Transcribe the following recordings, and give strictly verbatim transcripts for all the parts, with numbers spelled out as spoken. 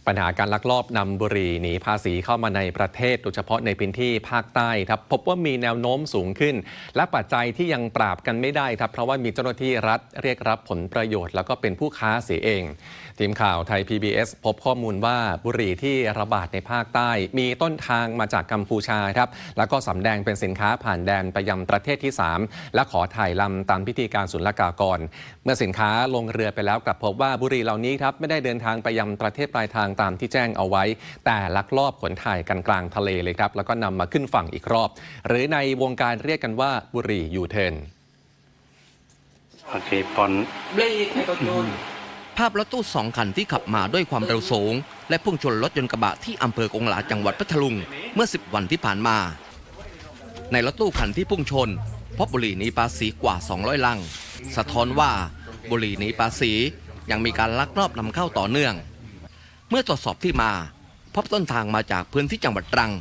ปัญหาการลักลอบนำบุหรี่หนีภาษีเข้ามาในประเทศโดยเฉพาะในพื้นที่ภาคใต้ครับพบว่ามีแนวโน้มสูงขึ้นและปัจจัยที่ยังปราบกันไม่ได้ครับเพราะว่ามีเจ้าหน้าที่รัฐเรียกรับผลประโยชน์แล้วก็เป็นผู้ค้าเสียเองทีมข่าวไทย พี บี เอส พบข้อมูลว่าบุหรี่ที่ระบาดในภาคใต้มีต้นทางมาจากกัมพูชาครับแล้วก็สำแดงเป็นสินค้าผ่านแดนไปยังประเทศที่สามและขอถ่ายลำตามพิธีการศุลกากรเมื่อสินค้าลงเรือไปแล้วกลับพบว่าบุหรี่เหล่านี้ครับไม่ได้เดินทางไปยังประเทศปลายทางตามที่แจ้งเอาไว้แต่ลักลอบขนถ่ายกันกลางทะเลเลยครับแล้วก็นำมาขึ้นฝั่งอีกรอบหรือในวงการเรียกกันว่าบุหรี่ยูเทิร์นภาพรถตู้สองคันที่ขับมาด้วยความเร็วสูงและพุ่งชนรถยนต์กระบะที่อำเภอกงหลาจังหวัดพัทลุงเมื่อสิบวันที่ผ่านมาในรถตู้คันที่พุ่งชนพบบุหรี่หนีภาษีกว่าสองร้อยลังสะท้อนว่าบุหรี่หนีภาษียังมีการลักลอบนำเข้าต่อเนื่องเมื่อตรวจสอบที่มาพบต้นทางมาจากพื้นที่จังหวัดตรัง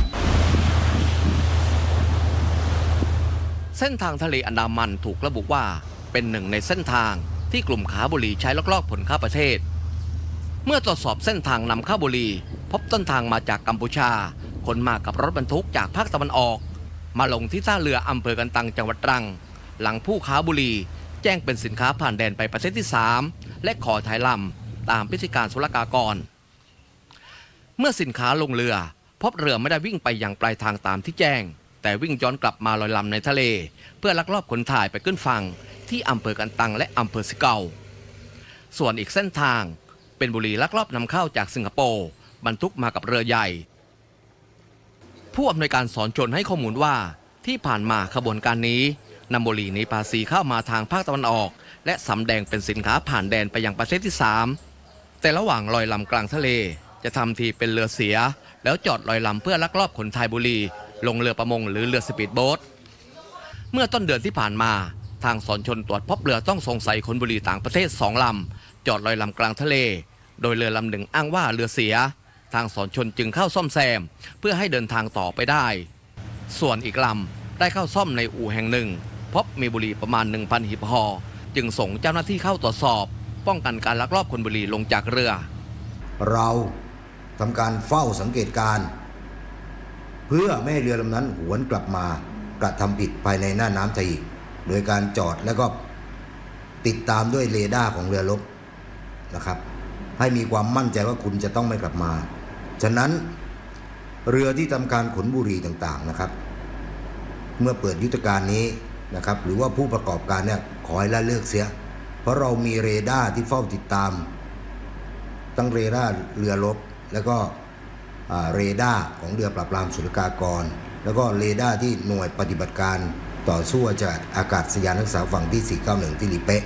เส้นทางทะเลอันดามันถูกระบุว่าเป็นหนึ่งในเส้นทางที่กลุ่มค้าบุหรี่ใช้ลักลอบขนเข้าประเทศเมื่อตรวจสอบเส้นทางนำเข้าบุหรี่พบต้นทางมาจากกัมพูชาขนมากับรถบรรทุกจากภาคตะวันออกมาลงที่ท่าเรืออำเภอกันตังจังหวัดตรังหลังผู้ค้าบุหรี่แจ้งเป็นสินค้าผ่านแดนไปประเทศที่สามและขอถ่ายลำตามพิธีการศุลกากรเมื่อสินค้าลงเรือพบเรือไม่ได้วิ่งไปยังปลายทางตามที่แจ้งแต่วิ่งย้อนกลับมาลอยลำในทะเลเพื่อลักลอบขนถ่ายไปขึ้นฝั่งที่อำเภอกันตังและอำเภอสิเกาส่วนอีกเส้นทางเป็นบุหรี่ลักลอบนำเข้าจากสิงคโปร์บรรทุกมากับเรือใหญ่ผู้อำนวยการสอนชนให้ข้อมูลว่าที่ผ่านมาขบวนการนี้นำบุหรี่หนีภาษีเข้ามาทางภาคตะวันออกและสำแดงเป็นสินค้าผ่านแดนไปยังประเทศที่สามแต่ระหว่างลอยลำกลางทะเลจะทำทีเป็นเรือเสียแล้วจอดลอยลำเพื่อลักลอบขนถ่ายบุหรี่ลงเรือประมงหรือเรือสปีดโบ๊ทเมื่อต้นเดือนที่ผ่านมาทางสอนชนตรวจพบเรือต้องสงสัยขนบุหรี่ต่างประเทศสองลำจอดลอยลำกลางทะเลโดยเรือลำหนึ่งอ้างว่าเรือเสียทางสอนชนจึงเข้าซ่อมแซมเพื่อให้เดินทางต่อไปได้ส่วนอีกลำได้เข้าซ่อมในอู่แห่งหนึ่งพบมีบุหรี่ประมาณ หนึ่งพัน หีบห่อจึงส่งเจ้าหน้าที่เข้าตรวจสอบป้องกันการลักลอบขนบุหรี่ลงจากเรือเราทำการเฝ้าสังเกตการเพื่อไม่ให้เรือลำนั้นหวนกลับมากระทำผิดภายในหน้าน้ำไทยอีกโดยการจอดแล้วก็ติดตามด้วยเรดาร์ของเรือรบนะครับให้มีความมั่นใจว่าคุณจะต้องไม่กลับมาฉะนั้นเรือที่ทำการขนบุหรี่ต่างๆนะครับเมื่อเปิดยุทธการนี้นะครับหรือว่าผู้ประกอบการเนี่ยขอให้ละเลิกเสียเพราะเรามีเรดาร์ที่เฝ้าติดตามตั้งเรดาร์เรือรบแล้วก็เรดาร์ของเรือปราบปรามศุลกากรแล้วก็เรดาร์ที่หน่วยปฏิบัติการต่อสู้จากอากาศยานรักษาฝั่งที่สี่เก้าหนึ่งที่ลีเป๊ะ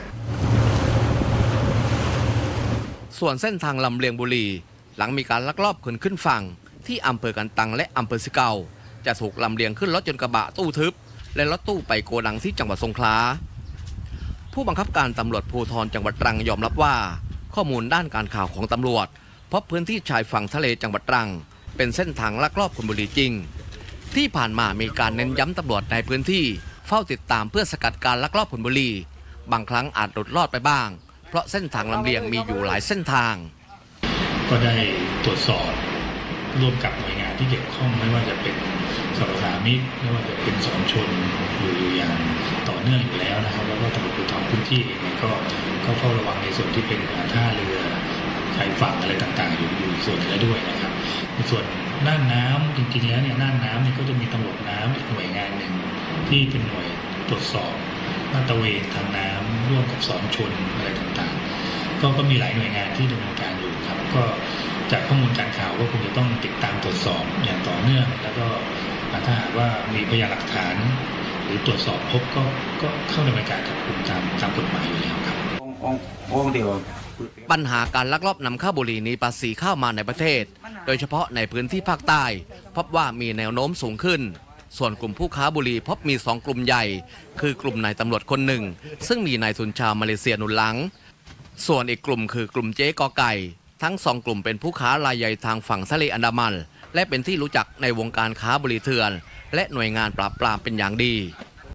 ส่วนเส้นทางลำเลียงบุหรี่หลังมีการลักลอบขนขึ้นฝั่งที่อำเภอกันตังและอำเภอสิเกาจะถูกลำเลียงขึ้นรถยนต์กระบะตู้ทึบและรถตู้ไปโกดังที่จังหวัดสงขลาผู้บังคับการตำรวจภูธรจังหวัดตรังยอมรับว่าข้อมูลด้านการข่าวของตำรวจพบพื้นที่ชายฝั่งทะเลจังหวัดตรังเป็นเส้นทางลักลอบขนบุหรี่จริงที่ผ่านมามีการเน้นย้ำตำรวจในพื้นที่เฝ้าติดตามเพื่อสกัดการลักลอบขนบุหรี่บางครั้งอาจหลุดรอดไปบ้างเพราะเส้นทางลำเลียงมีอยู่หลายเส้นทางก็ได้ตรวจสอบร่วมกับหน่วยงานที่เกี่ยวข้องไม่ว่าจะเป็นสรรพสามิตไม่ว่าจะเป็นสอนชนอยู่อย่างต่อเนื่องอยู่แล้วนะครับแล้วก็ตำรวจภูธรพื้นที่เองก็ก็เฝ้าระวังในส่วนที่เป็นท่าเรือชายฝั่งอะไรต่างๆอยู่อยู่ส่วนนี้ด้วยนะครับในส่วนน่านน้ำจริงๆแล้วเนี่ยน่านน้ำเนี่ยก็จะมีตำรวจน้ำอีกหน่วยงานหนึ่งที่เป็นหน่วยตรวจสอบลาดตระเวนทางน้ำร่วมกับสอนชนอะไรต่างๆก็ก็มีหลายหน่วยงานที่ดำเนินการอยู่ครับก็จากข้อมูลการข่าวก็คงจะต้องติดตามตรวจสอบอย่างต่อเนื่องแล้วก็ถ้าหากว่ามีพยานหลักฐานหรือตรวจสอบพบก็ก็เข้าดำเนินการจับกุมตามตามกฎหมายอยู่แล้วครับปัญหาการลักลอบนำเข้าบุหรี่หนีภาษีเข้ามาในประเทศโดยเฉพาะในพื้นที่ภาคใต้พบว่ามีแนวโน้มสูงขึ้นส่วนกลุ่มผู้ค้าบุหรี่พบมีสองกลุ่มใหญ่คือกลุ่มนายตำรวจคนหนึ่งซึ่งมีนายทุนชาวมาเลเซียหนุนหลังส่วนอีกกลุ่มคือกลุ่มเจ๊กอไก่ทั้งสองกลุ่มเป็นผู้ค้ารายใหญ่ทางฝั่งทะเลอันดามันและเป็นที่รู้จักในวงการค้าบุหรี่เถื่อนและหน่วยงานปราบปรามเป็นอย่างดี